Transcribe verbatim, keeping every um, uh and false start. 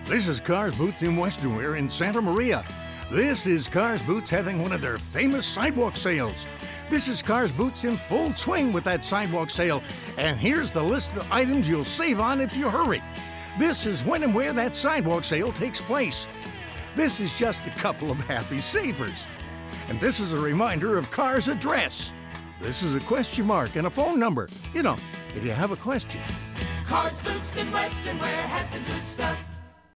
This is Cars Boots in Western Wear in Santa Maria. This is Cars Boots having one of their famous sidewalk sales. This is Cars Boots in full swing with that sidewalk sale. And here's the list of items you'll save on if you hurry. This is when and where that sidewalk sale takes place. This is just a couple of happy savers. And this is a reminder of Cars' address. This is a question mark and a phone number. You know, if you have a question. Cars Boots in Western Wear has the good stuff.